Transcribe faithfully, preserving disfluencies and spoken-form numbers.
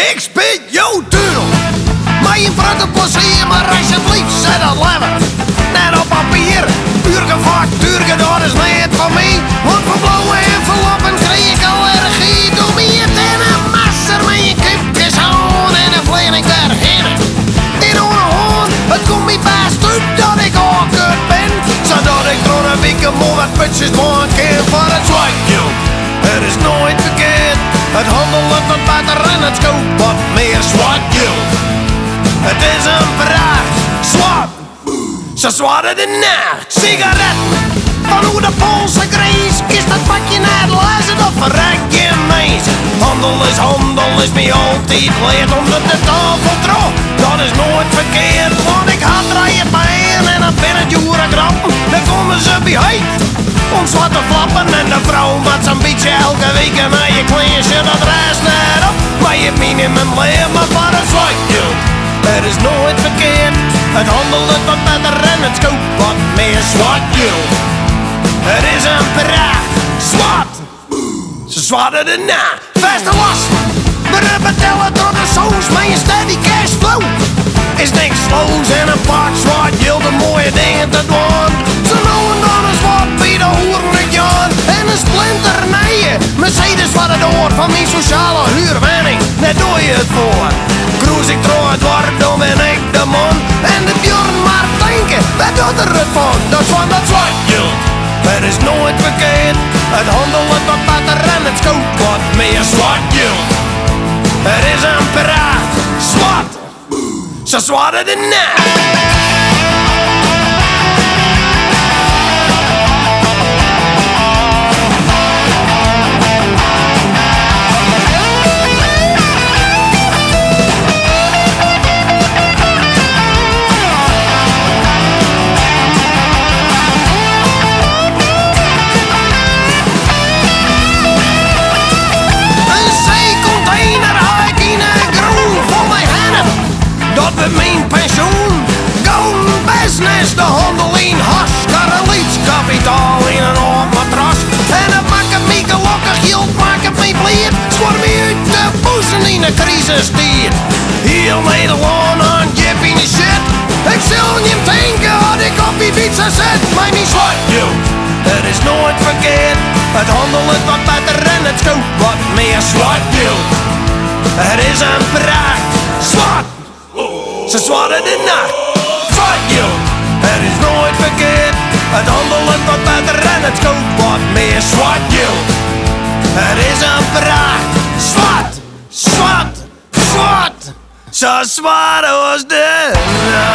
Ik spit jouw tunnel. Maar je praat plezier, maar alsjeblieft, zet dat lever. Net op papier, uurke factuurke, dat is niet van mij. Want voor blauwe enveloppen kreeg ik allergie. Doe me het in een masser met je kipjes aan en een vleerling daarheen. In een hoorn, het komt me best uit dat ik al kut ben. Zodat ik door een week moe wat putjes mooi keer voor het zwaardgeld. Het is nooit verkeerd, het handelt wat beter en het scoop wat meer zwaardgeld. Het is een vraag, zwart, zo zwaarder de nacht. Sigaretten, van hoe de Poolse grijs. Is dat pakje net lezen of verrek je meis? Handel is handel, is me altijd leerd onder de tafel trouw. Dat is nooit verkeerd, want ik had draaien pijn en dan binnen het jure grappen. Dan komen ze bij huid, om zwarte flappen. En de vrouw maakt zo'n beetje elke week en naar je kleintje dat reist net op. Maar je minimum leven voor het zwaardgeld. Het is nooit verkeerd, het handelt het wat beter en het scoop wat meer zwaardgeld. Het is een pracht, zwart, ze zwaarder de na. Beste was, we betellen tot de soos, maar je steady cashflow. Is niks slows en een pak zwaardgeld, een mooie dingen te doen. Zo nou en dan een zwart bij de hoeren Jan. En een splinter nee, Mercedes wat het oor van mijn sociale huurwenning. Daar doe je het voor. Cruise ik trouw het dorp, dan ben ik de man. En de Bjorn maar denken, waar doet er het van? Dat is van dat zwaardgeld. Het is nooit verkeerd, het handelt wat beter en het scoop wat meer zwaardgeld. Het is een pracht, zwart, zo zwaarder de nacht. Mijn pensioen, golden business, de handel in hash, karrelietskapitaal in een oud matras. En het maakt het me gelukkig, geld maakt het me blij. Zwaar me uit de boezen in de crisistijd. Heel Nederland aan jip in de shit. Ik zal niet denken dat ik op die fiets zit. Maar niet zwaardgeld, het is nooit verkeerd. Het handelt het wat beter en het scoop wat meer zwaardgeld. Het is een pracht, zwart, zo zwaarder de nacht. Zwaardgeld, het is nooit verkeerd. Het handelt het wat beter en het scoop wat meer zwaardgeld. Het is een pracht, zwart, zwart, zwart, zo zwaar als de nacht.